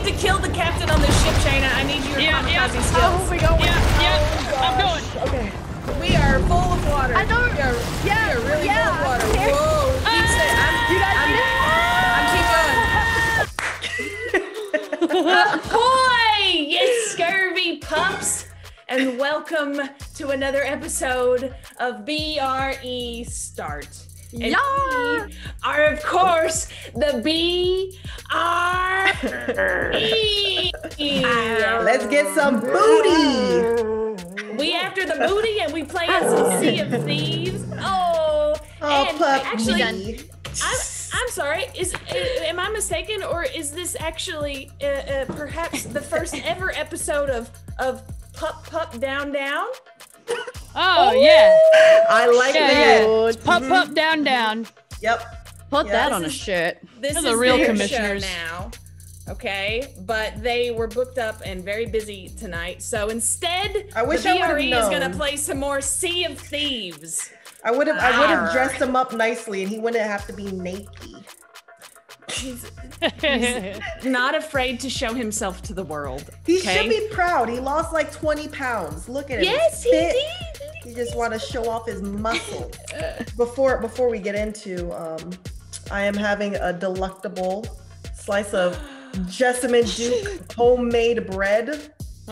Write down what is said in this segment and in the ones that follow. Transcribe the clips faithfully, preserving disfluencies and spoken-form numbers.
to kill the captain on this ship, Shayna. I need your Yeah, yeah. kamikaze skills. How are we going? Yeah, yeah. Oh, I'm going. Okay. We are full of water. I know. We are, Yeah, we are really yeah, full of water. I'm scared. Whoa. Keep Ah, saying, I'm, You guys I'm, need Ahoy! Yes, scurvy pups. And welcome to another episode of B R E Start. And Yeah. we are, of course, the B R E. Let's get some booty. We after the booty and we play some Sea of Thieves. Oh, Oh, and pup actually, me. I'm, I'm sorry. Is uh, am I mistaken, or is this actually uh, uh, perhaps the first ever episode of of PupPupDownDown? Oh, yeah. I like Yeah, that. yeah. It's Pup, Pup, Down, Down. Yep. Put Yeah, that this on a is- shirt. This They're is the real their commissioners. show now. Okay, but they were booked up and very busy tonight. So instead, I wish the I B R would've E is going to known. play some more Sea of Thieves. I would have. I would Arr. have dressed him up nicely, and he wouldn't have to be naked. He's, he's not afraid to show himself to the world. He okay? should be proud. He lost like twenty pounds. Look at him. Yes, he Fit. did. He just want to show off his muscles. Before before we get into, um, I am having a delectable slice of Jessamine Duke homemade bread.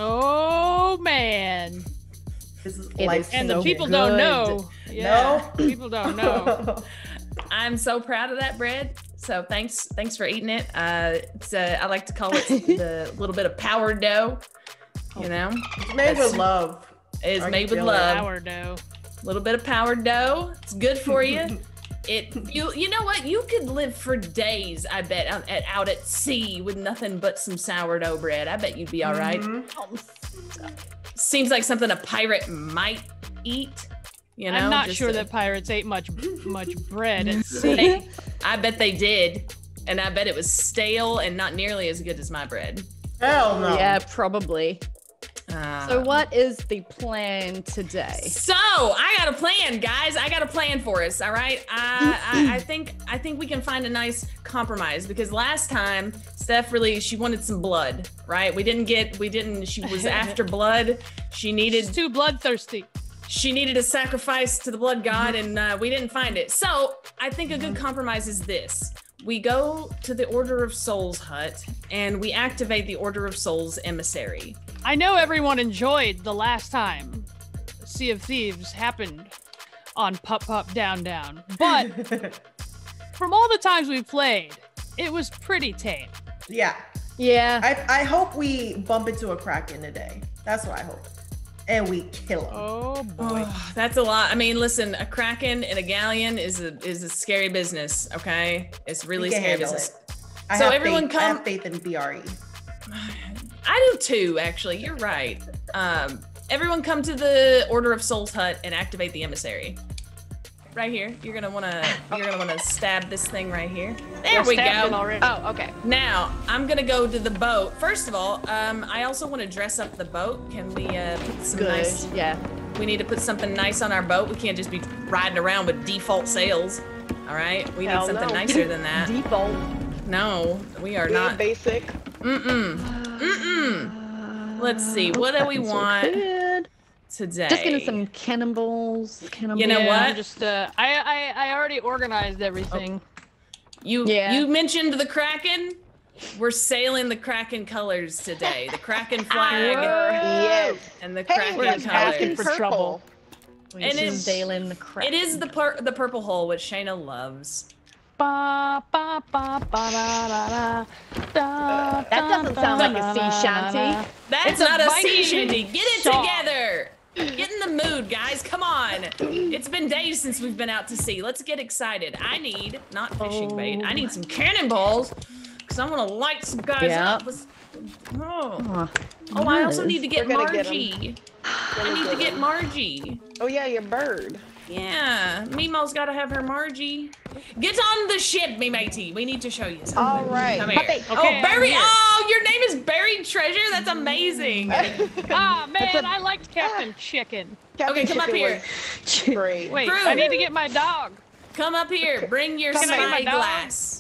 Oh, man. This is It life is And the so people good. don't know. Yeah, No? people don't know. I'm so proud of that bread. So thanks, thanks for eating it. Uh, it's uh, I like to call it the little bit of power dough. You know, It's made That's- with love. it's I made can with feel it. love. Sourdough. A little bit of power dough. It's good for you. It you you know what? You could live for days. I bet out at, out at sea with nothing but some sourdough bread. I bet you'd be all right. Mhm. Seems like something a pirate might eat. You know, I'm not just sure a- that pirates ate much much bread at sea. They- I bet they did, and I bet it was stale and not nearly as good as my bread. Hell no. Yeah, probably. Uh, So what is the plan today? So I got a plan, guys. I got a plan for us. All right. I, I I think I think we can find a nice compromise because last time Steph really she wanted some blood, right? We didn't get we didn't. She was after blood. She needed She's too bloodthirsty. she needed a sacrifice to the blood god, and uh, we didn't find it. So I think a good compromise is this. We go to the Order of Souls hut and we activate the Order of Souls emissary. I know everyone enjoyed the last time Sea of Thieves happened on Pup Pup Down Down, but from all the times we played, it was pretty tame. Yeah. Yeah. I, I hope we bump into a Kraken today. That's what I hope. And we kill him. Oh boy. Oh, that's a lot. I mean, listen, a kraken and a galleon is a is a scary business. Okay, it's really We can scary handle business. it. I So have everyone faith, I come- have faith in B R E. I do too, actually. You're right. Um, everyone, come to the Order of Souls hut and activate the emissary. Right here. You're gonna wanna you're gonna wanna stab this thing right here. There we Stabbed it go. already. Oh, okay. Now I'm gonna go to the boat. First of all, um, I also want to dress up the boat. Can we uh, put some Good. nice? Yeah. We need to put something nice on our boat. We can't just be riding around with default sails. All right, we need Hell something no. nicer than that. Default. No, we are Be not. basic. Mm-mm. Mm-mm. Let's see. What do we Okay, so want good. today? Just getting some cannonballs. Cannonballs. You know Yeah, what? I'm just uh, I, I I already organized everything. You Yeah. you mentioned the Kraken. We're sailing the Kraken colors today. The Kraken flag Yes. and the Hey, Kraken we're just asking colors. for trouble. We And just it's- sailing the crap. It is the par- the purple hole, which Shayna loves. Ba, ba, ba, ba, da, da, da, da, That doesn't da, sound da, like a da, sea da, shanty. da. That's It's a not a sea Viking shanty. Get it song. together. Get in the mood, guys. Come on. It's been days since we've been out to sea. Let's get excited. I need, not fishing bait, I need some cannonballs because I want to light some guys Yeah. up. Let's- Oh. Oh, oh, I also nice. need to get We're gonna get 'em. Margie. I need to get Margie. Oh yeah, your bird. Yeah, Memo's got to have her Margie. Get on the ship, me matey. We need to show you something. All right. Come here. Okay, oh, I'm Barry. here. Oh, your name is Buried Treasure? That's amazing. Ah man, It's a- I liked Captain Chicken. Captain Okay, come up Chicken here. was Great. Wait, Brew. I need to get my dog. Come up here. Bring your Can I get my dog? spyglass.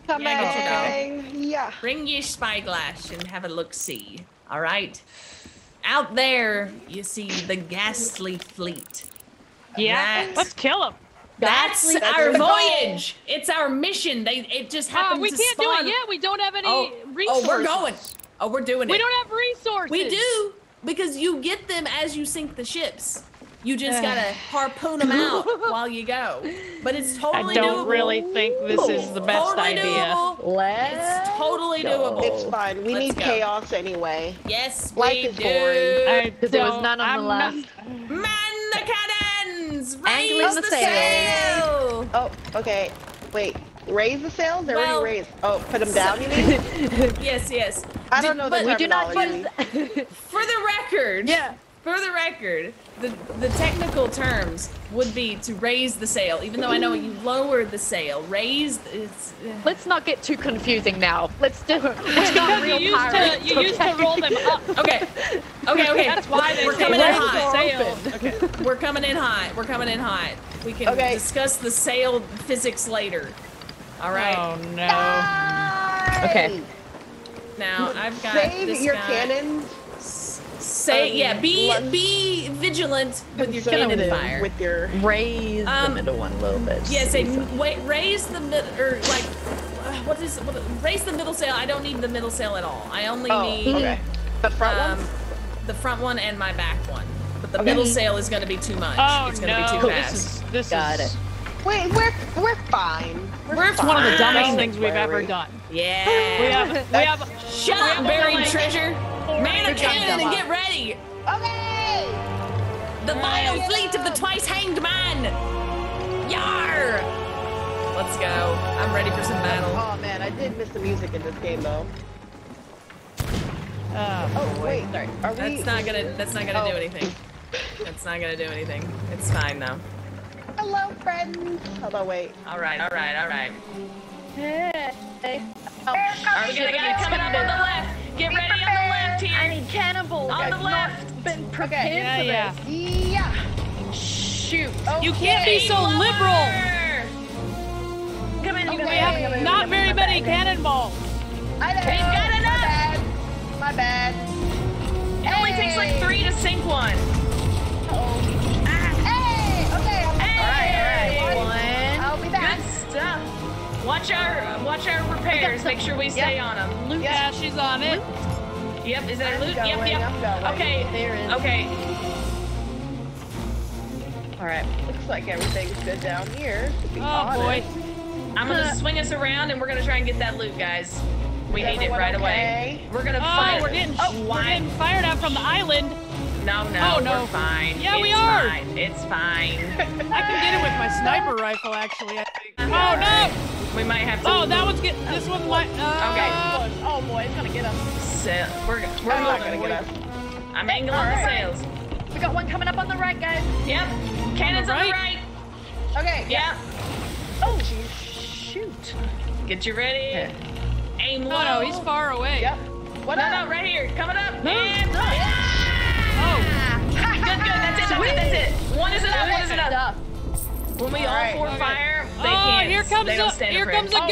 Coming. Yeah, Yeah. Bring your spyglass and have a look-see. All right. Out there, you see the ghastly fleet. Yeah, That- let's kill him. That's Ghastly- our That's the goal. voyage. It's our mission. They it just Uh, happened we to can't spawn. do it yet. We don't have any Oh, resources. oh, we're going. Oh, we're doing it. We don't have resources. We do because you get them as you sink the ships. You just gotta harpoon them out while you go. But it's I totally don't doable. really think this is the best totally idea. Doable. Let's It's totally go. doable. It's fine. We Let's need go. chaos anyway. Yes, Life we is do. boring. Because there was don't- none on I'm the not- left. Man the cannons! Raise Angling the, the sail! Oh, okay. Wait. Raise the sails? They're Well- already raised. Oh, put them down, you mean? Yes, yes. I Do- don't know the but We do not terminology. use that. For the record, Yeah. For the record, the the technical terms would be to raise the sail, even though I know you lowered the sail. Raised is. Let's not get too confusing now. Let's do it. We're Because not you real used pirates. to you used to roll them up. Okay. Okay. Okay. That's why they we're say coming in raise hot. the sail. Open. We're coming in hot. We're coming in hot. We can Okay. discuss the sail physics later. All right. Oh no. Die! Okay. Now I've got Save this your guy. cannons. Say um, yeah. Be let's- be vigilant with your cannon Conservative fire. With your. Raise Um, the middle one a little bit. Yeah, just say to be safe. wait, raise the mid or like uh, what is what, raise the middle sail. I don't need the middle sail at all. I only Oh, need okay. The front um, one? the front one and my back one. But the Okay. middle sail is going to be too much. Oh it's going no. to be too This fast. is this Got is it. Wait, we're we're fine. We're one of the fine. dumbest Don't things we've ever worry. done. Yeah. We have we have Shut we up, have buried like- treasure. Man a Good job, cannon and Bella. get ready. Okay! The vile Right. fleet of the twice hanged man. Yar. Let's go. I'm ready for some battle. Oh man, I did miss the music in this game though. uh, Oh wait, Sorry. are we? That's not gonna. That's not gonna Oh. do anything. That's not gonna do anything. It's fine though. Hello, friends. Hold on, wait. All right. All right. All right. Hey. All right, we got a guy coming up on the left. Get ready on the left I here. need cannibals. On the I've left. not been prepared Okay. Yeah, for yeah. this. Yeah. Shoot. You can't be Okay. so liberal. Come in, you We Okay. guys. have not very many cannonballs. I know. We've got My enough. bad. My bad. It only takes like three to sink one. Hey. Okay. I'm Hey. All right. One. I'll be back. Good stuff. Watch our watch our repairs. Make sure we stay on them. Luke, yeah, she's on it. Yep. Is that I'm loot? going, Yep. Yep. I'm going. Okay. There is. Okay. All right. Looks like everything's good down here. To be Oh honest. boy. I'm gonna swing us around and we're gonna try and get that loot, guys. We Is need it everyone right okay? away. We're gonna Oh, fight. we're getting Oh, we're why? getting fired at from the island. No, no, Oh, no. we're fine. Yeah, it's we are. Fine. It's fine. I can get it with my sniper rifle, actually. I think. Oh no! We might have to. Oh, that one's getting. This one might. Uh, Okay. Oh boy, it's gonna get us. So, we're we're I'm not moving. gonna get us. I'm angling All the right. sails. We got one coming up on the right, guys. Yep. Cannons on the right. right. Okay. Yep. Oh, shoot. Get you ready. Aim low. Oh no, he's far away. Yep. What No, up? no, right here. Coming up. No, and no. fire. Oh. Good, good. That's it. That's it. That's it. One is enough. One is enough. Stuff. When we all Alright. four Okay. fire, they Oh, can't. here comes they don't a stand here for comes it. a Oh,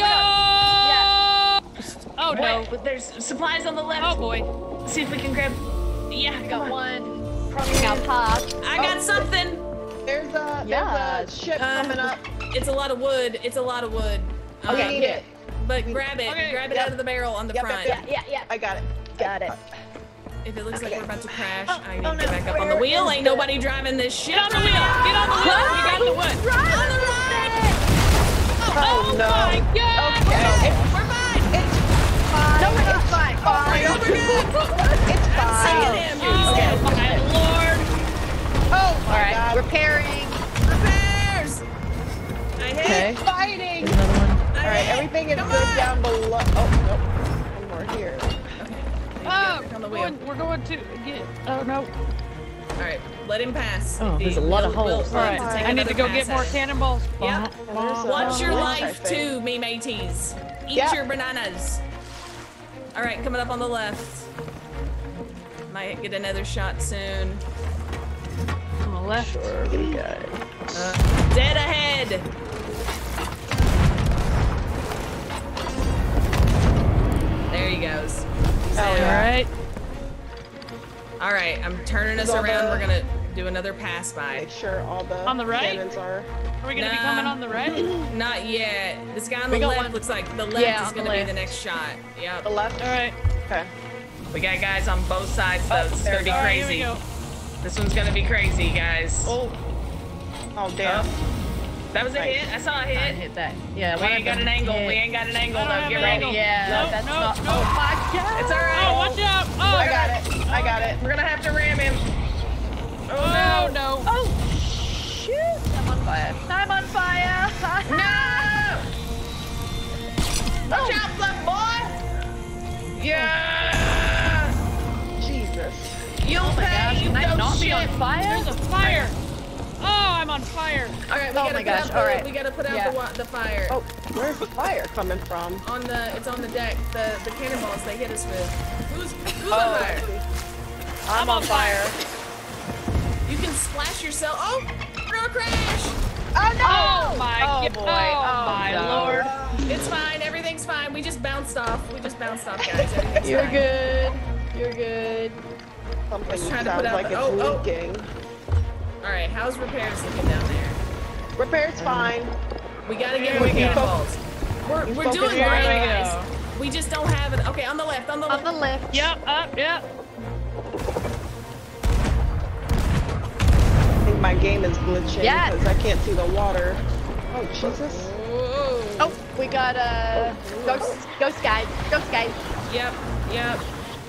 ghost. Oh no. Wait, but there's supplies on the left. Oh boy. See if we can grab. Yeah, We come got on. one. Crossing our path. I got something. There's a Yeah. there's a ship Uh, coming up. It's a lot of wood. It's a lot of wood. We Um, need it. But grab it. Okay, grab it yep. out of the barrel on the Yep, yep, front. yep. Yeah, yeah. I got it. Got it. If it looks like Okay. we're about to crash, Oh, I need oh to no, get back up on the where wheel. is Ain't the- nobody driving this ship. Get on the wheel. Get on the wheel. You got the wood. On the right. Oh, no. my god. Okay. We're fine. It's fine. No, we're not fine. Fine. We're good. It's I'm fine. singing him. Oh Okay. my lord. Oh my All right. god. Repairing. Repairs. I hit. Okay. It's fighting. There's another one. I All right, hit. everything is Come good on. down below. Oh no, one more here. Oh, Back on the we're wheel. going, we're going to get. Oh no. All right, let him pass. Oh, there's a lot of We'll- we'll- holes. we'll All have right. to take I need to another go get pass more at it. cannonballs. Yep. There's a- Watch your Oh, life I think. too, me mateys. Eat Yep. your bananas. All right, coming up on the left. Might get another shot soon. On the left. Sure, we got it. Uh, dead ahead. there he goes. So, Oh, All yeah. right. all right, I'm turning us Is all around. the- We're gonna do another pass by. Make sure all the On the right? cannons are. Are we gonna be Nah. coming on the right? Not yet. This guy on We the got left one. looks like the left Yeah, is on gonna the be the left. next shot. Yep. The left? All right. Okay. We got guys on both sides though. Oh, This is there gonna be we go. All right, here crazy. we go. This one's gonna be crazy, guys. Oh. Oh, damn. That was a Nice. hit. I saw a I hit. hit that. Yeah, We one ain't of got them an angle. hit. We ain't got an angle I don't though. have Get an ready. angle. Yeah, Nope, that's nope, not. nope. Oh my god! It's all right. Oh, watch out! Oh, I got it. I got it. We're gonna have to ram him. Oh, Oh no. no! Oh shoot! I'm on fire. I'm on fire! No! Watch out, fluff boy! Yeah! Jesus. You'll Oh my pay, gosh! you Can I dumb not be shit. on fire? There's a fire! Oh, I'm on fire! All right, we Oh gotta my put gosh, out the, all right. we gotta put out Yeah. the wa- the fire. Oh, where's the fire coming from? On the, it's on the deck. The the cannonballs they hit us with. Who's who's Oh, on I fire? see. I'm on fire. You can splash yourself. Oh, we're gonna crash. Oh no! Oh my Oh, god! boy. Oh, Oh, my no. lord! It's fine. Everything's fine. We just bounced off. We just bounced off, guys. Everything's You're fine. good. You're good. Something Just trying sounds to put out like the- it's oh, oh. leaking. All right, how's repairs looking down there? Repair's fine. We gotta get Here more we go. cannonballs. We're, You we're focus doing great, on it. guys. We just don't have it. Okay, on the left, on the On left. the left. Yep, up, yep. I think my game is glitching Yes. because I can't see the water. Oh, Jesus. Whoa. Oh, we got a uh, ghost, ghost guy, ghost guy. Yep, yep.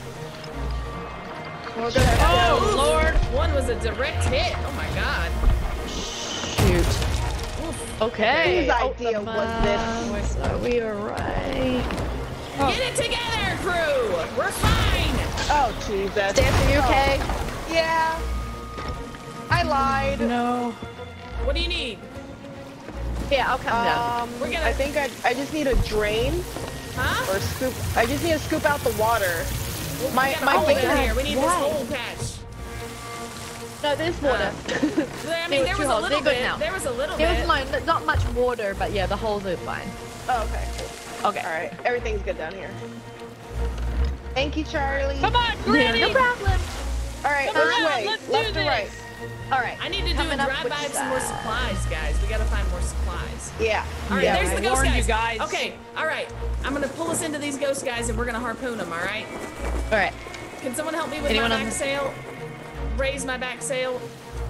We're gonna Oh, lord! One was a direct hit. Oh my god. shoot. Okay. Whose Oh, idea the was this? mouse. Are we alright? Get it together, crew. We're fine. Oh, Jesus. Steph, are you okay? Yeah. I lied. No. What do you need? Yeah, I'll come down. Um, We're gonna- I think I, I just need a drain Huh? or scoop. I just need to scoop out the water. Well, My we got a my hole in game. here. We need this Why? whole patch. No, there's water. I They mean, were there two was a holes. little They're good bit. now. There was a little There was bit. mine, not much water, but yeah, the holes are fine. Oh, okay. Cool. Okay. All right. Everything's good down here. Thank you, Charlie. Come on, Granny! No problem. All right. Come Which on, way? let's do Left or this. right? All right. I need to do a Coming up drive which by some more side? supplies, guys. We gotta find more supplies. Yeah. All right, yeah. there's the I ghost warned you guys. guys. Okay, all right. I'm gonna pull us into these ghost guys and we're gonna harpoon them. All right. All right. Can someone help me with Anyone my on back the- sail? Raise my back sail.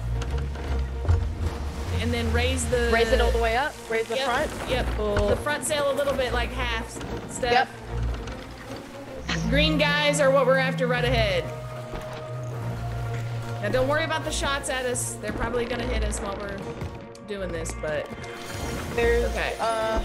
And then raise the. Raise it all the way up. Raise the Yep, front. Yep. Cool. The front sail a little bit, like half step. Yep. Green guys are what we're after right ahead. Now don't worry about the shots at us. They're probably gonna hit us while we're doing this, but There's Okay. uh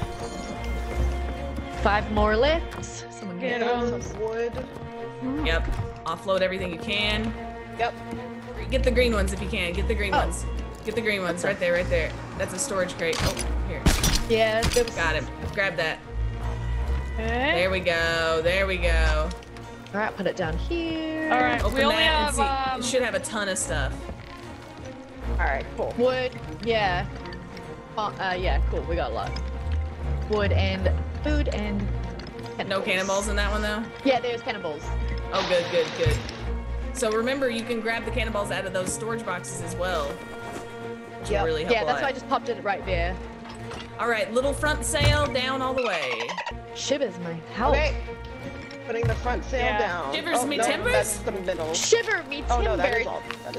Five more left. Someone get Get it. 'em. some wood. yep. Offload everything you can. Yep. Get the green ones if you can. Get the green Oh. ones. Get the green ones right there, right there. That's a storage crate. Oh, here. Yeah, there was. Got him. Grab that. Okay. There we go. There we go. All right, put it down here. All right, Open we only that have, and see. um, It should have a ton of stuff. All right. Cool. Wood. Yeah. Uh, uh, yeah, cool. We got a lot. Wood and food and. No cannonballs in that one though? Yeah, there's cannonballs. Oh, good, good, good. So remember, you can grab the cannonballs out of those storage boxes as well. Which Yep. will really help Yeah, a that's why I lot. just popped it right there. All right, little front sail down all the way. Shivers my health. Okay. Putting the front sail Yeah. down. Shivers oh, me no, timbers? That's the middle. Shiver me timber. Oh no, that is all. That is.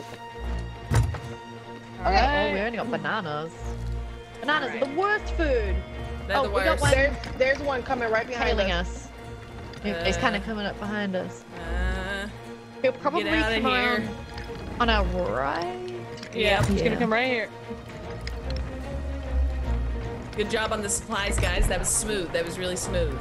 All Oh, right. we only got bananas. Bananas Alright. are the worst food. They're Oh, the we got worst. one. There's there's one coming right behind Tailing us. us. He's Uh, kind of coming up behind us. Uh, He'll probably get out of come here. around on our right. Yeah. He's Yeah. gonna come right here. Good job on the supplies, guys. That was smooth. That was really smooth.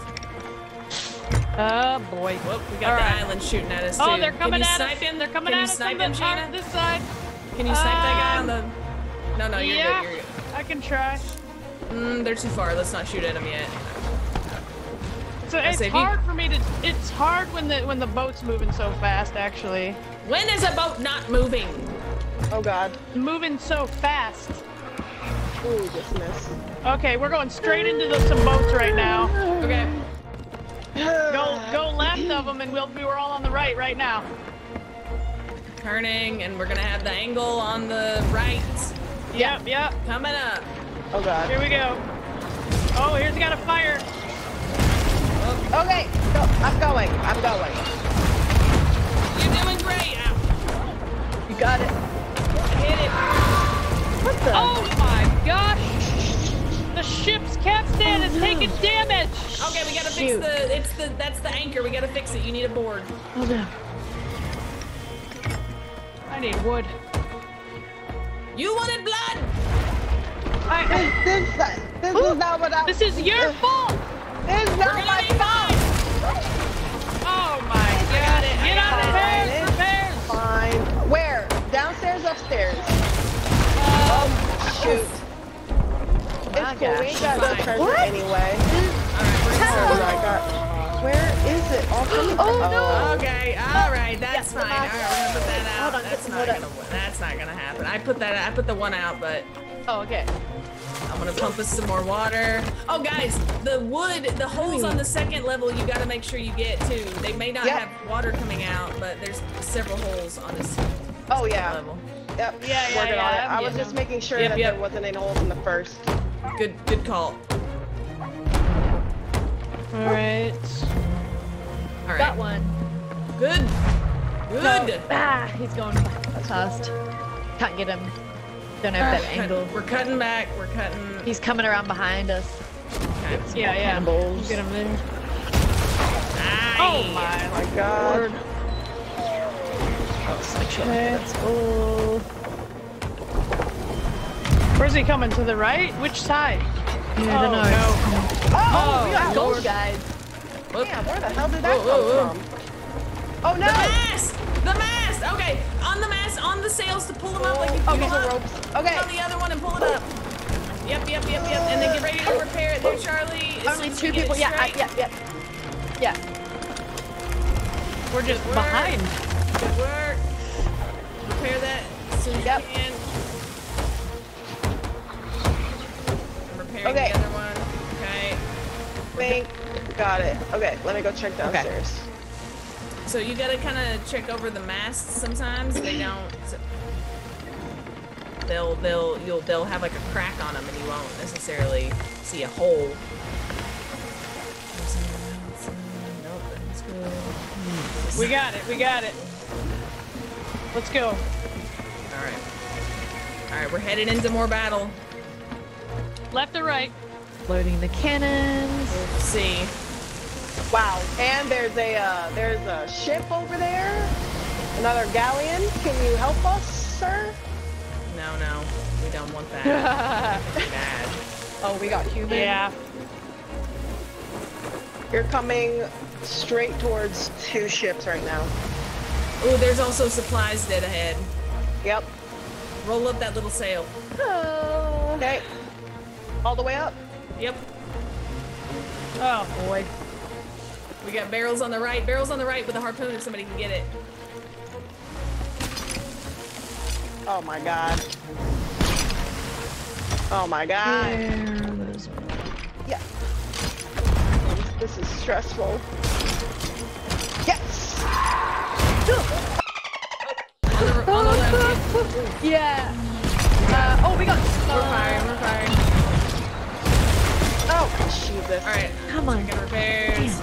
Oh boy. Whoop, we got All the right. island shooting at us, Oh, too. they're coming Can you at snipe us. him? They're coming Can at you us snipe from him, the, Shayna? uh, this side. Can you snipe that guy on Um, the... No, no, you're yeah, good, you're good. I can try. Mm, they're too far. Let's not shoot at them yet. So I it's say if you- hard for me to. It's hard when the when the boat's moving so fast. Actually, When is a boat not moving? Oh god. moving so fast. Ooh, just missed. Okay, we're going straight into the, some boats right now. Okay. Go, go left of them, and we'll we were all on the right right now. Turning, and we're gonna have the angle on the right. Yep, yep. Coming up. Oh god. Here we go. Oh, here's got a fire. Okay, go. I'm going. I'm going. You're doing great. Ow. You got it. Hit it. What the? Oh my gosh! The ship's capstan is taking damage. Okay, we gotta Shoot. fix the. It's the. That's the anchor. We gotta fix it. You need a board. Oh no. I need wood. You wanted blood. I, This, this, this is not what I. this is your fault. This is We're not gonna my be fault. fine. Oh my god! Get on repairs, repairs. Fine. Where? Downstairs, upstairs. Um, Oh shoot. My It's cool. We ain't got no Fine. treasure What? anyway. All right, we're Oh gonna my god. Where is it? All coming. Oh, no. Okay, all right, that's Yeah, fine. All right, we're gonna put that out. Hold on, get that's some not wood up. gonna. That's not gonna happen. I put that. I put the one out, but Oh, okay. I'm gonna pump us some more water. Oh, guys, the wood, the holes on the second level, you gotta make sure you get too. They may not Yep. have water coming out, but there's several holes on this Oh second yeah. level. Yep. Yeah, yeah, Working yeah, on it. I'm I was getting just them. making sure Yep, that yep. there wasn't any holes in the first. Good, good call. all right. All right. Got one. Good. Good. Ah, he's going fast. Can't get him. Don't have that angle. We're cutting back. We're cutting. He's coming around behind us. Okay. Yeah, yeah. Cannonballs. Get him there. Nice. Oh my My god. lord. Okay. Let's go. Where's he coming? To the right? Which side? Yeah, I don't Oh, know. no. Oh, we got Gold gold. guys. Whoop. Damn, where the hell did that Whoa, whoa, come from? Oh no! The mast! The mast! Okay, on the mast, on the sails to pull them up like you Oh, pull these them are up. ropes. Okay. On the other one and pull it up. Yep, yep, yep, yep. And then get ready to repair it there, Charlie. As Only soon as two we get it people. Yeah, I, straight. yeah, yeah. Yeah. We're just Good work. behind. Good work. Repair that as soon as Yep. you can. I'm repairing Okay. the other one. Okay. Think. Got it. Okay, let me go check downstairs. So you gotta kind of check over the masts sometimes. They don't. They'll they'll you'll they'll have like a crack on them and you won't necessarily see a hole. Nope, that's good. We got it. We got it. Let's go. All right. All right, we're headed into more battle. Left or right? Loading the cannons. We'll see. Wow. And there's a uh, there's a ship over there. Another galleon. Can you help us, sir? No, no, we don't want that. Bad. Oh, we got human. Yeah. You're coming straight towards two ships right now. Ooh, there's also supplies dead ahead. Yep. Roll up that little sail. Oh. Okay. All the way up. Yep. Oh boy. We got barrels on the right. Barrels on the right with a harpoon if somebody can get it. Oh my god. Oh my god. Yeah. This is stressful. Yes. On the, on the left. Yeah. Uh, oh, we got. We're firing. We're firing. Oh Jesus. All right. Come on. Checking repairs.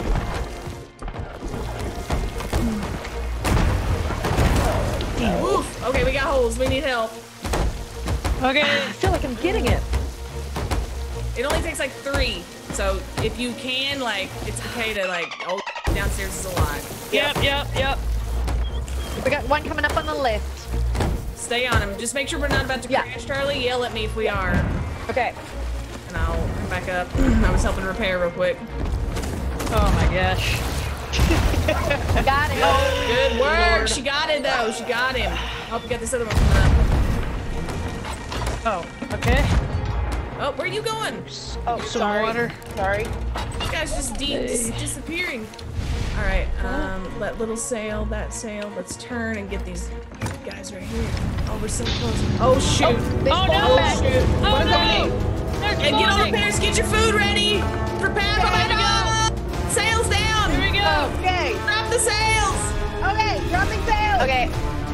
Oof. Okay, we got holes. We need help. Okay. I feel like I'm getting it. It only takes like three. So if you can, like, it's okay to like. Oh, downstairs is a lot. Yep. Yep. Yep. We got one coming up on the left. Stay on him. Just make sure we're not about to Yeah. crash, Charlie. Yell at me if we are, Okay. and I'll come back up. I was helping repair real quick. Oh my gosh. Got it. Good work. She got it though. She got him. Oh, we got this other one coming up. Oh. Okay. Oh, where are you going? Oh, Some sorry. water. Sorry. This guy's just deep, dis disappearing. All right. Um, that little sail, that sail. Let's turn and get these guys right here. Oh, we're so close. Oh shoot. Oh no! back. Oh no! They're And get on spawning. repairs. Get your food ready. Prepare for battle. Sails down. Here we go. Okay. Drop the sails. Okay. Dropping sails. Okay.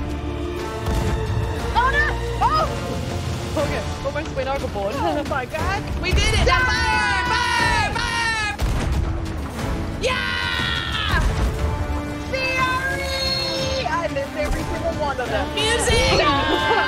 Oh no! Oh! Okay. Almost went overboard. Oh my god! We did it! Fire! Fire! Fire! Yeah! B R E! I missed every single one of them. Music! Oh,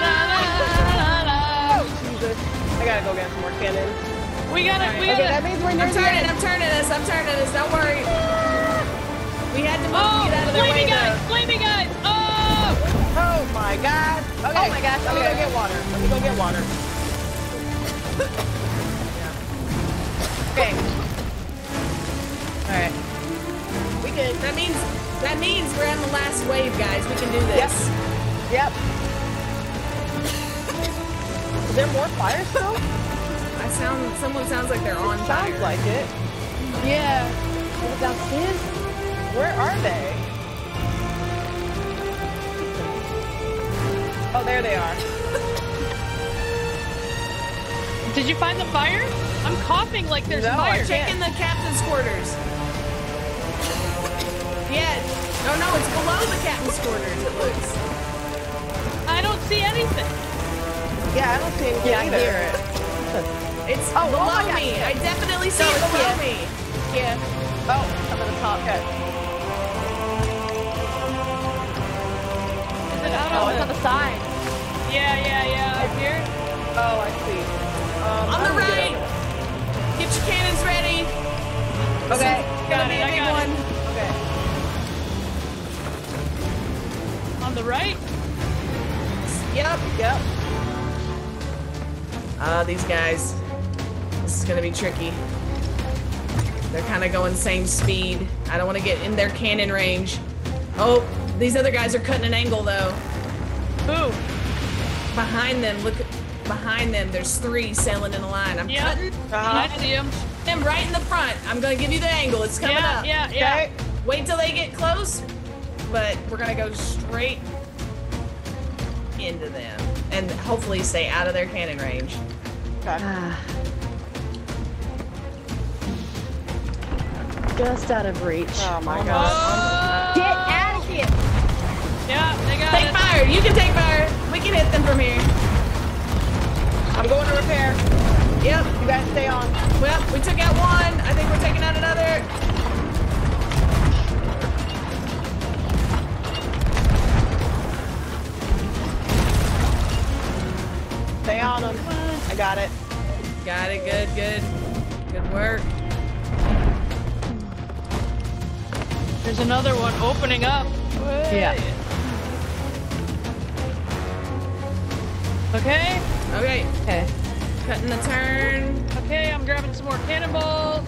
Jesus. I gotta go get some more cannons. We got it. We Okay, got that it. means we're near I'm the turning, end. I'm turning us, I'm turning us, don't worry. We had to move Oh, to get out of their way flaming guys! though. Flaming guys! Oh! Oh my god. Okay. Oh my gosh, Let me okay. go get water. Let me go get water. Okay. Alright. We can. That means that means we're on the last wave, guys. We can do this. Yep. Is there more fire still? I sound someone sounds like they're on fire. Sounds like it. Yeah. Is it downstairs? Where are they? Oh, there they are. Did you find the fire? I'm coughing like there's No, I fire. can't. Check in the captain's quarters. Yeah. No, no, it's below the captain's quarters, it looks. I don't see anything. Yeah, I don't see anything Yeah, I either. hear it. It's Oh, oh below my God. me. I definitely see No, it it's below here. me. Yeah. Oh, I'm at the top. Okay. Is it out Oh, on it's on the... the side. Yeah, yeah, yeah. Up here? Oh, I see. Um, On the I'm gonna get right. over Get your cannons ready. there. Okay. It's gonna Got be it, a I big got it. one. Okay. On the right? Yep. Yep. Uh, these guys. This is gonna be tricky. They're kind of going same speed. I don't want to get in their cannon range. Oh, these other guys are cutting an angle though. Who? Behind them, look. Behind them, there's three sailing in a line. I'm Yeah. cutting Uh-huh. I see him. them right in the front. I'm gonna give you the angle. It's coming Yeah, up. yeah, yeah. Okay. Wait till they get close, but we're gonna go straight into them and hopefully stay out of their cannon range. Okay. Ah. Just out of reach. Oh my Almost. god. Get out of here! Yeah, they got Take it. fire! You can take fire! We can hit them from here. I'm going to repair. Yep. You guys stay on. Well, we took out one. I think we're taking out another. Stay on them. I got it. Got it. Good, good. Good work. There's another one opening up. Yeah. Okay. Okay. Okay. Cutting the turn. Okay, I'm grabbing some more cannonballs.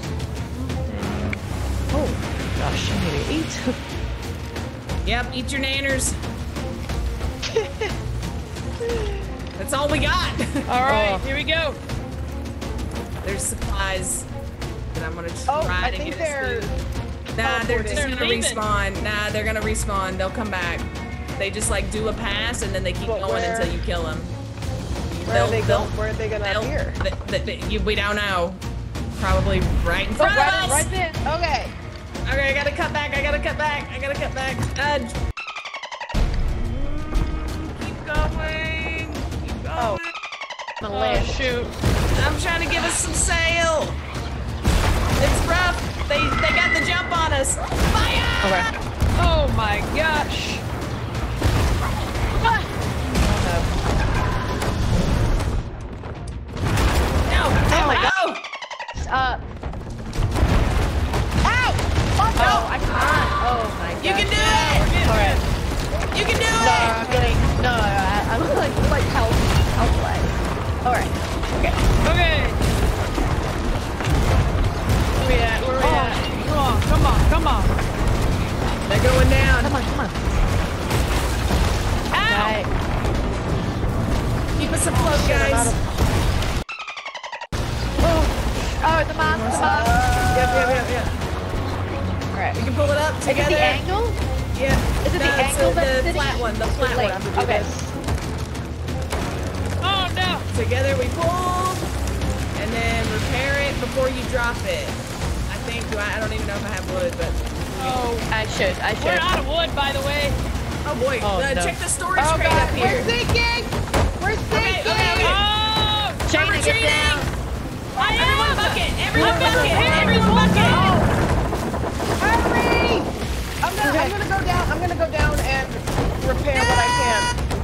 Oh, gosh, I need to eat. Yep. Eat your nanners. That's all we got. All right, Oh. here we go. There's supplies that I'm gonna try Oh, I to think get us they're. through. Nah, they're just They're gonna leaving. respawn. Nah, they're gonna respawn. They'll come back. They just like do a pass and then they keep But going where- until you kill them. Where are they going? Where are they gonna appear? Th th th you, we don't know. Probably right in Oh, front right, of us. right there. Okay. Okay, I gotta cut back. I gotta cut back. I gotta cut back. Uh, keep going. Keep going. Oh. The Oh, land. shoot. I'm trying to give us some sail. It's rough. They they got the jump on us. Fire! Okay. Oh my gosh. No! Oh my no! Up. Ow! Oh, Oh, I can't. Oh my god. You can do it! Alright. You can do No, it! I'm getting. No, I, I'm like, like health. Health lag. Alright. Okay. Okay. Where we at? Where we at? Come on, come on, come on. They're going down. Come on, come on. Ow! Right. Keep us afloat, guys. Oh, oh, the mast, the mast. Yep, yep, yep, yep. Alright. We can pull it up Is it together. the angle? Yeah. Is it the No, it's angle the, that's the sitting- flat one? The flat Wait, one. okay. Oh no! Together we pull, and then repair it before you drop it. I think. Do I? I don't even know if I have wood, but. Oh, I should. I should. we're out of wood, by the way. Oh boy! Oh, uh, no. Check the storage Oh crate god, up here. we're sinking! We're sinking! Okay, okay, okay. Oh, Shayna, get retreating. down. I Everyone am. bucket! Everyone I'm bucket! bucket. Everyone bucket! Hurry! I'm gonna, Okay. I'm gonna go down. I'm gonna go down and repair what I can.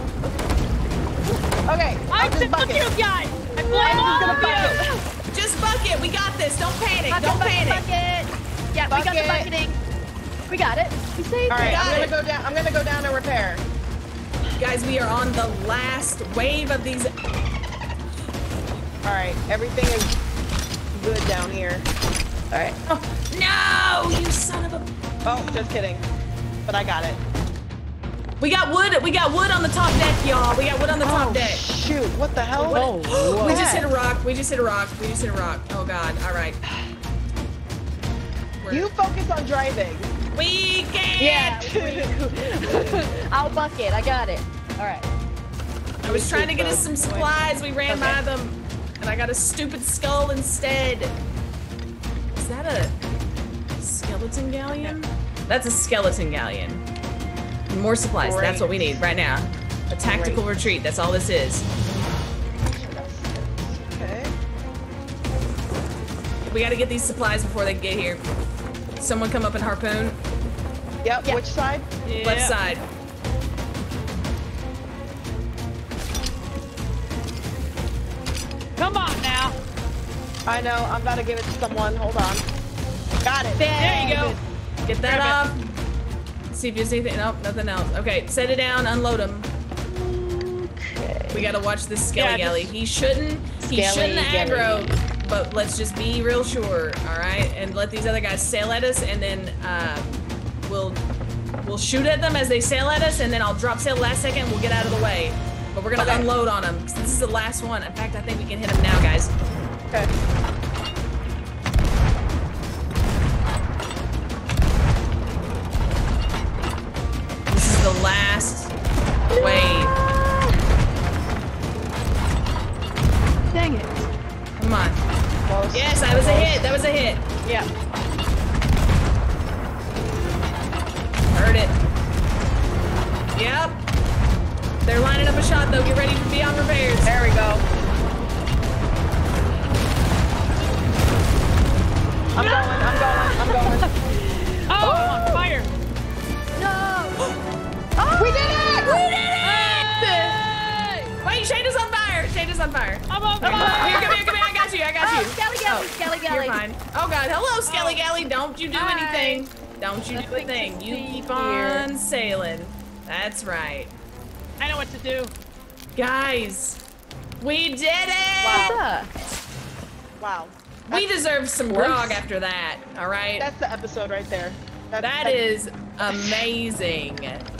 Okay, I I'll just took bucket. you guys. I blame I'm all just of gonna you. bucket. Just bucket! We got this! Don't panic! Bucket, Don't bucket, panic! bucket. Yeah, we got the Bucket. bucketing. We got it. We saved All right, it. I'm got gonna it. go down. I'm gonna go down and repair. Guys, we are on the last wave of these. All right, everything is good down here. All right. No! You son of a. Oh, just kidding. But I got it. We got wood. We got wood on the top deck, y'all. We got wood on the top Oh, deck. shoot! What the hell? Oh, We just hit a rock. We just hit a rock. We just hit a rock. Oh god. All right. We're- You focus on driving. We can't. Yeah. I'll bucket. I got it. All right. I was trying to get us some supplies. We ran by them, and I got a stupid skull instead. Is that a skeleton galleon? That's a skeleton galleon. More supplies. Great. That's what we need right now. A tactical Great. retreat. That's all this is. Okay. We got to get these supplies before they get here. Someone come up and harpoon. Yep. Yeah. Which side? Yeah. Left side. Come on now. I know. I'm about to give it to someone. Hold on. Got it. There you go. Get that Grab off. See if you see anything. Nope, nothing else. Okay, set it down. Unload him. Okay. We gotta watch this Skelly Yeah, Galley. just- He shouldn't. He Skelly shouldn't Galley. aggro. But let's just be real sure, all right? And let these other guys sail at us, and then uh, we'll we'll shoot at them as they sail at us, and then I'll drop sail last second. We'll get out of the way. But we're gonna Okay. unload on them. This is the last one. In fact, I think we can hit him now, guys. Okay. This is the last wave. Dang it. Come on. Close. Yes, that was a hit. That was a hit. Yeah. Heard it. Yep. They're lining up a shot though. Get ready to be on repairs. There we go. I'm going. I'm going. I'm going. Oh, I'm on fire. No. We did it! We did it! Wait, Shayna's on fire. Shayna's on fire. I'm on Here, fire. come here, come here. I got you. I got Oh, you. Skelly Galley, Skelly Galley. You're fine. Oh God. Hello, Skelly Galley. Don't you do Hi. anything. Don't you do a Nothing thing. to You see keep on here. sailing. That's right. I know what to do. Guys, we did it! Wow. Wow. We deserve some grog after that, all right? That's the episode right there. That, That is amazing.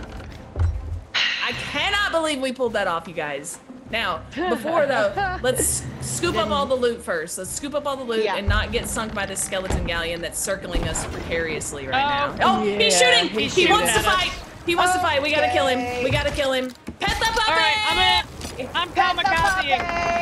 I cannot believe we pulled that off, you guys. Now, before though, let's scoop up all the loot first. Let's scoop up all the loot Yeah. and not get sunk by this skeleton galleon that's circling us precariously right Oh, now. Oh, he's yeah, shooting! he's he shooting wants to at us. fight! He wants to fight. We gotta kill him. Okay. We gotta kill him. Pet the puppy! All right, I'm in. I'm kamikazeing.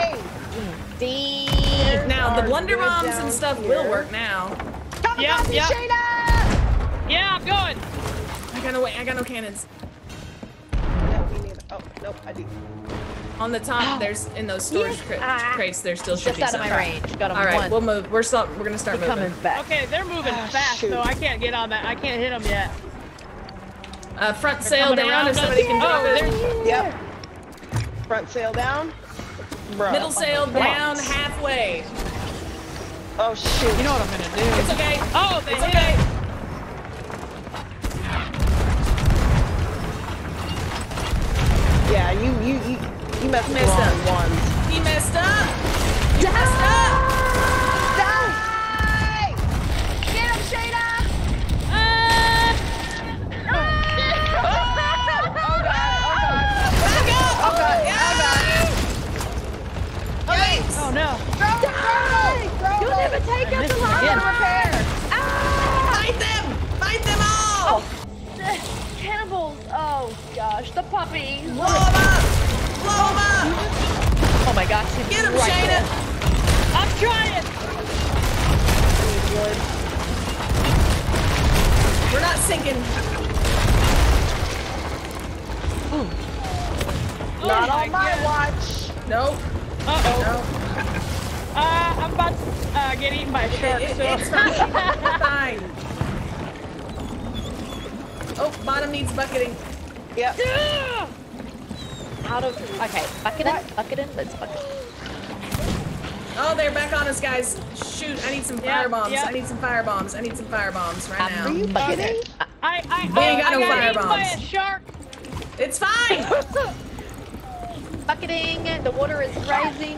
Deep. Now, the Are blunder good bombs down and stuff will here. work now. Yeah, Kamikaze yeah. Shayna! Yeah, I'm going. I got no, I got no cannons. Yeah, we need. Oh, nope, I do. On the top, there's in those storage cra- Ah. crates. There's still Just should be out of some. my range. Got him All right, one. we'll move. We're stop. We're gonna start We're moving. coming back. Okay, they're moving Ah, fast, shoot. so I can't get on that. I can't hit them yet. Uh, front They're sail coming down around if us. somebody can Oh, drop it. there's- Yep. Front sail down. Bro. Middle sail down halfway. Oh shoot. You know what I'm gonna do? It's okay. Oh, they It's hit okay. it. Yeah, you you you you messed with the Messed wrong up. ones. He messed up. He messed up. Die! Get him, Shayna! Ah! Oh god! Oh god! Yikes. Oh no. You'll never take us missed alive. again. Repair! Fight them. Fight them all. The cannibals. Oh gosh, the puppy. Blow them up. Blow them up. Oh my gosh. he's Get him, right Shayna. there. I'm trying. We're not sinking. Oh Not my on my God. watch. Nope. Uh-oh. Nope. Uh, I'm about to uh, get eaten by a shark, It, so... it's fine. It's fine. Oh, bottom needs bucketing. Yep. Yeah! How do? Okay, bucket in, bucket in. Let's bucket. Oh, they're back on us, guys. Shoot, I need some Yep, fire bombs. yep. I need some fire bombs. I need some fire bombs right Um, now. Are you Bucket bugging? in. I, I, We I, ain't got I no got fire eaten by bombs. a shark. It's fine. Bucketing. The water is rising.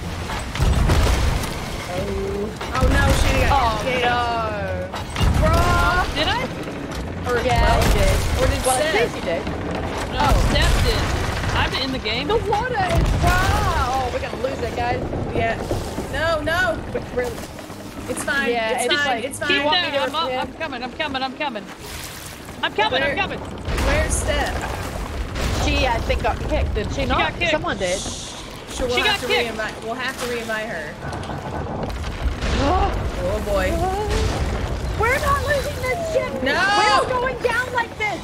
Oh no, she got Oh hit. no. Did I? Or, Yeah, well, you did. or did Well, Seth? Stacey did. No, Steph did. I'm in the game. The water is wow. Oh, we're gonna lose it, guys. Yeah. No, no. We're really. It's fine. Yeah, it's, it's fine. like- it's Keep fine. want me down. to- I'm, up. yeah. I'm coming. I'm coming. I'm coming. I'm coming. Where- I'm coming. Where's Steph? She, I think, got kicked. Did she, not? got kicked. Someone did. Sure, we'll She have got to kicked. re-invite. We'll have to re-invite her. Oh boy. We're not losing this ship. No! We're not going down like this.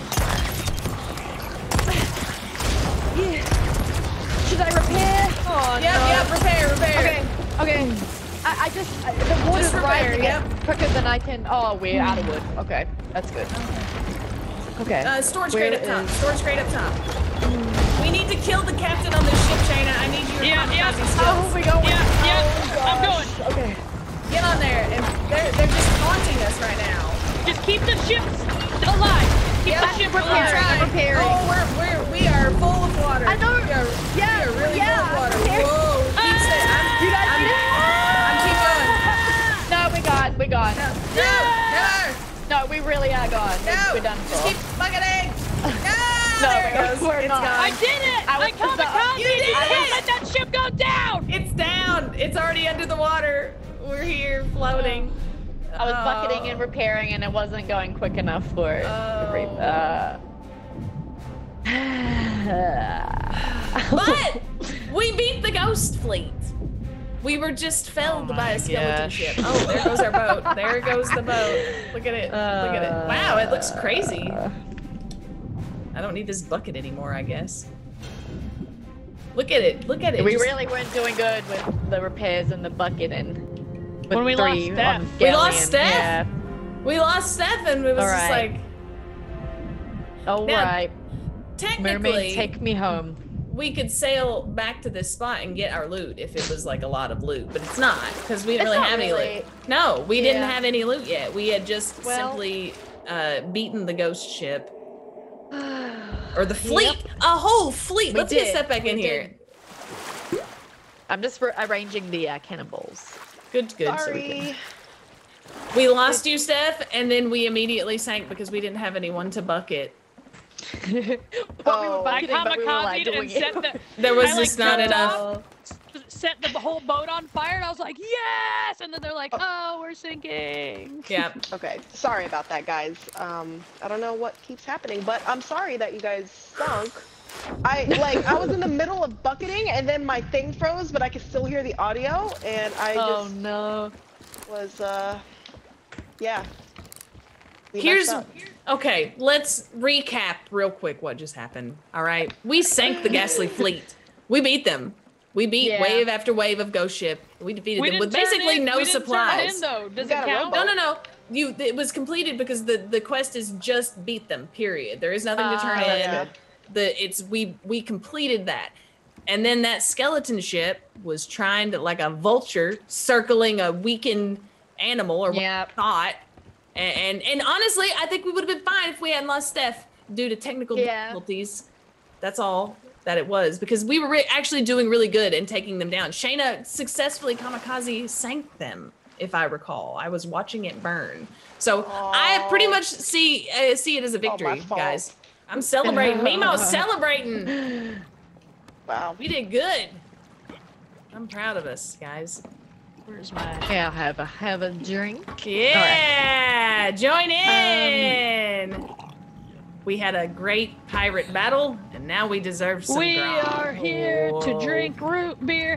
Yeah. Should I repair? Oh Yep, no. yep. Repair, repair. Okay. Okay. I, I just I, the water's Just repair, rising yep. quicker than I can. Oh, we're out of wood. Okay, that's good. Okay. Uh, storage Where crate up top. is- Storage crate up top. We need to kill the captain on this ship, Shayna. I need your Yeah, yeah. kamikaze How skills. are we going? Yeah, yeah. Oh, I'm gosh. going. Okay. Get on there, and they're they're just taunting us right now. Just keep the ship alive. Keep Yep, the ship we're alive. trying. I'm repairing. Oh, we're we're we are full of water. I know. We are, Yeah, we are really yeah, full of water. I'm repairing. Whoa. Keep Ah! staying. I'm, You guys I'm, need it? I'm keep going. No, we gone. We gone. No, no, never. No, we really are gone. No. We're done Just for. keep bucketing. No, No, there it we're- goes. we're It's not. gone. I did it. I I, was- kamikaze. You did I it! let that ship go down. It's down. It's already under the water. We're here floating. I was Oh. bucketing and repairing, and it wasn't going quick enough for it. to re- Oh. uh... But we beat the ghost fleet. We were just felled Oh by my a skeleton gosh. ship. Oh, there goes our boat. There goes the boat. Look at it. Look at it. Wow, it looks crazy. I don't need this bucket anymore, I guess. Look at it. Look at it. we Just- really weren't doing good with the repairs and the bucketing. With When we lost three Steph. on We lost Galleon. Steph? Yeah. We lost Steph, and it was All just right. like, All Now, right. technically, Mermaid, take me home. we could sail back to this spot and get our loot if it was like a lot of loot, but it's not because we didn't It's really not have any really. loot. No, we didn't Yeah. have any loot yet. We had just Well- simply uh, beaten the ghost ship or the fleet, a whole fleet. We Let's get did. Steph back We in did. here. I'm just re- arranging the uh, cannonballs. Good, good. So we, Sorry. can... we lost you, Steph, and then we immediately sank because we didn't have anyone to bucket. But we were Oh. I bucketing, but we were like kamikazed doing and it. set the There was I, like, just not jumped enough. off, set the whole boat on fire, and I was like, yes! And then they're like, oh, we're sinking. Yeah. Okay, sorry about that, guys. Um, I don't know what keeps happening, but I'm sorry that you guys sunk. I like I was in the middle of bucketing, and then my thing froze, but I could still hear the audio, and I Oh just no. was uh, yeah. We Here's messed up. okay. Let's recap real quick what just happened. All right, we sank the Ghastly fleet. We beat them. We beat Yeah. wave after wave of ghost ship. We defeated We them didn't with turn basically in- no we didn't turn it supplies. in, though. Does You it got a count? rowboat. No, no, no. You. It was completed because the the quest is just beat them. Period. There is nothing to turn Ah, in. yeah. The it's we we completed that, and then that skeleton ship was trying to like a vulture circling a weakened animal or what Yep. we thought. And, and and honestly, I think we would have been fine if we hadn't lost Steph due to technical Yeah. difficulties. That's all that it was because we were re- actually doing really good in taking them down. Shayna successfully kamikaze sank them, if I recall. I was watching it burn, so I pretty much see uh, see it as a my victory, fault. guys. I'm celebrating. Mimo celebrating. Wow. We did good. I'm proud of us, guys. Where's my... Yeah, I'll have a have a drink. Yeah, join in. We had a great pirate battle, and now we deserve some We grog. are here to Whoa. drink root beer.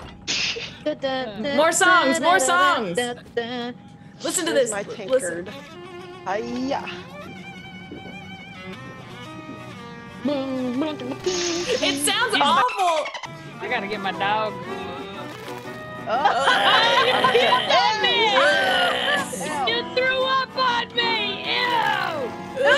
More songs, more songs. Listen to Where's this. my Listen. tankard. Hiya. It sounds He's my- awful. I gotta get my dog. Oh. You on me! Ew. You threw up on me! Ew!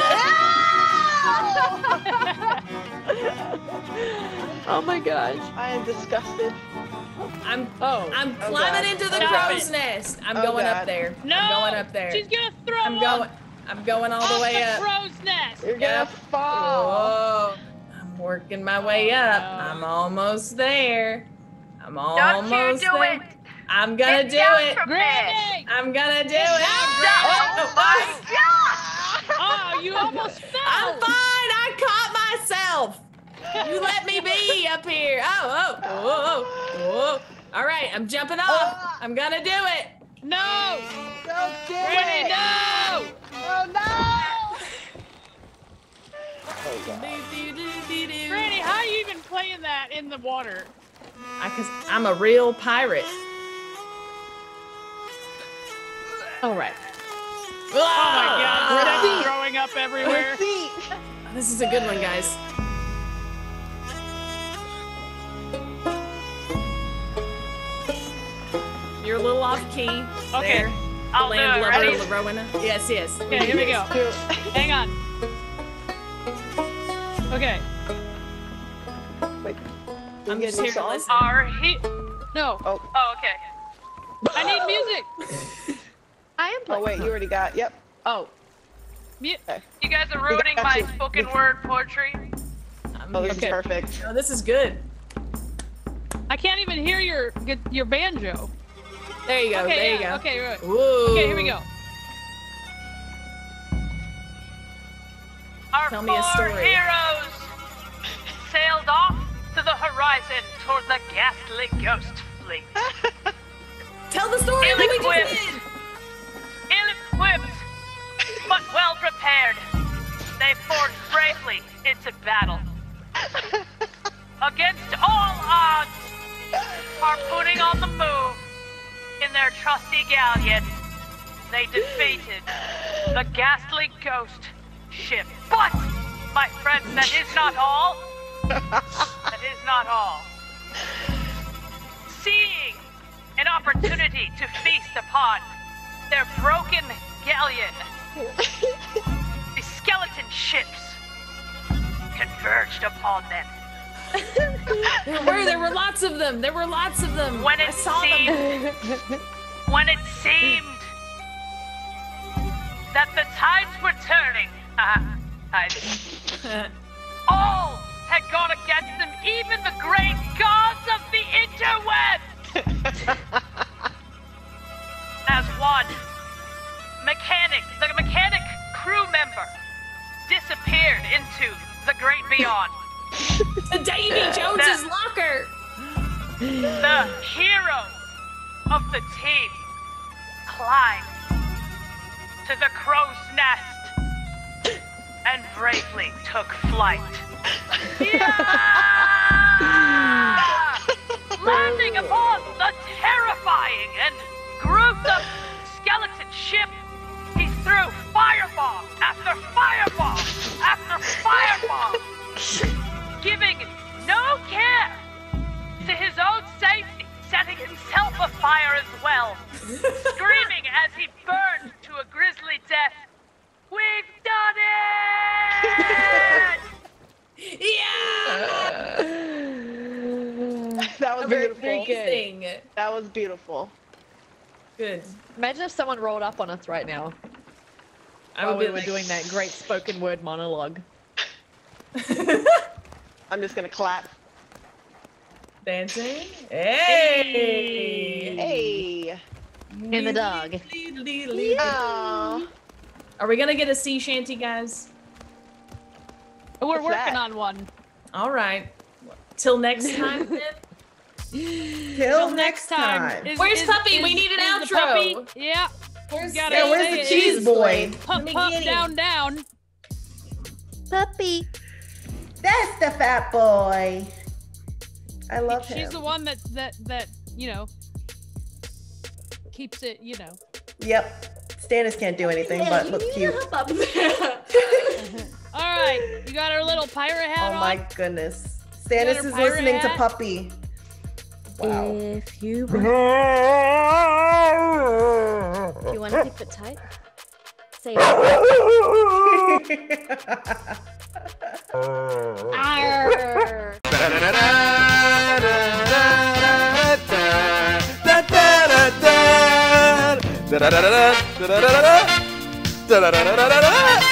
Oh my gosh. I am disgusted. I'm Oh. I'm Oh, climbing God. into the Stop crow's it. nest. I'm Oh, going God. up there. No! I'm going up there. She's gonna throw I'm up going. I'm going all the off way the up. crow's nest! You're gonna Yep. fall. Whoa. I'm working my way Oh, up. no. I'm almost there. I'm Don't you almost do there. it. I'm gonna Get do down it. from this. Granny! I'm gonna do Get it. down. Oh my god! Oh, you almost fell! I'm fine. I caught myself. You let me be up here. Oh, oh, whoa, whoa. All right, I'm jumping off. I'm gonna do it. No! Don't do Granny, it. no! Oh no! Oh god. Granny, how are you even playing that in the water? I, cause I'm a real pirate. All right. Oh my god, Ah. Steph's throwing up everywhere. Feet. This is a good one, guys. You're a little off key. Okay, There. I'll do it. Landlubber, Ready? Rowena. Yes, yes. Okay, here we go. Hang on. Okay. Wait. I'm You just get here a to song? listen. Are he? No. Oh. Oh, okay. I need music. I am Oh playing. wait, you already got. Yep. Oh. Mu- You guys are ruining got my you. spoken word poetry. I'm Oh, here this to- is perfect. Oh, this is good. I can't even hear your your banjo. There you go. Okay, there you yeah, go. okay, right. Whoa. Okay, here we go. Our Tell me a four story. heroes sailed off to the horizon toward the ghastly ghost fleet. Tell the story that we Ill-equipped. just did. Ill-equipped, but well prepared, they forged bravely into battle. Against all odds, harpooning on the move in their trusty galleon, they defeated the ghastly ghost ship. But, my friends, that is not all. That is not all. Seeing an opportunity to feast upon their broken galleon, the skeleton ships converged upon them. There were, there were lots of them. There were lots of them. When I it saw them. seemed, when it seemed that the tides were turning, uh, I, all had gone against them, even the great gods of the interweb. As one mechanic, the mechanic crew member, disappeared into the great beyond. The Davy Jones's That- locker. The hero of the team climbed to the crow's nest and bravely took flight. Yeah! Landing upon the terrifying and gruesome skeleton ship, he threw fireball after fireball after fireball, giving no care to his own safety, setting himself afire as well, screaming as he burned to a grisly death. We've done it! Yeah. That was Very, beautiful. very good. Amazing. That was beautiful. Good. Imagine if someone rolled up on us right now I while would we be were like, doing that great spoken word monologue. I'm just gonna clap. dancing. Hey. Hey. And the dog. Aw. Are we gonna get a sea shanty, guys? We're What's working that? on one. All right. Till next time, then. Till next time. Is- Where's is- Puppy? is- We need an is the outro. puppy- Yeah. Where's, Gotta Yeah, say where's the it. cheese boy? Pup, me pup, get him. down, down. Puppy. That's the fat boy. I love She's him. the one that that that you know keeps it. You know. Yep. Stannis can't do anything but look cute. All right, you got our little pirate hat Oh on. my goodness. Stannis her is pirate listening hat? to Puppy. Wow. If you want, if you want to keep it tight, say it. Da da da da da da da da da da da da da da da da